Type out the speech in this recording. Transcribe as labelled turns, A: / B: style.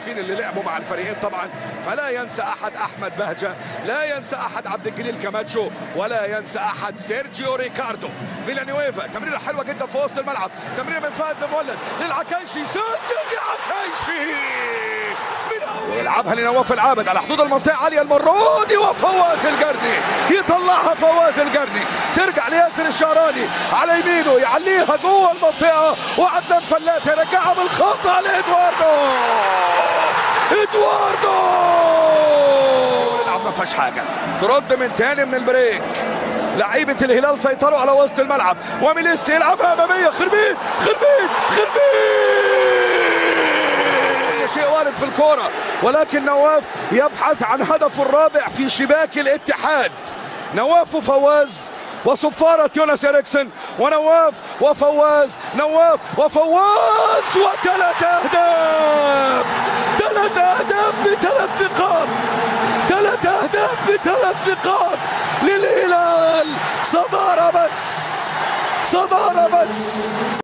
A: المحترفين اللي لعبوا مع الفريقين طبعا، فلا ينسى احد احمد بهجه، لا ينسى احد عبد الجليل كاماتشو، ولا ينسى احد سيرجيو ريكاردو. فيلانيويفا تمريره حلوه جدا في وسط الملعب، تمريره من فهد مولد للعكايشي، سدد يا عكايشي ويلعبها لنواف العابد على حدود المنطقه عاليه المره دي، وفواز القرني يطلعها، فواز القرني ترجع لياسر الشعراني على يمينه يعليها جوه المنطقه، وعدنان فلات يرجعها بالخطا لادواردو. يلعب ما فيهاش حاجه، ترد من تاني من البريك. لعيبه الهلال سيطروا على وسط الملعب، وميليسي يلعبها اماميه، خربين خربين خربين، شيء وارد في الكرة، ولكن نواف يبحث عن هدفه الرابع في شباك الاتحاد. نواف وفواز وصفارة يونس إريكسن، ونواف وفواز، نواف وفواز، وثلاث أهداف، ثلاث أهداف بثلاث نقاط، ثلاث أهداف بثلاث نقاط للهلال. صدارة بس، صدارة بس.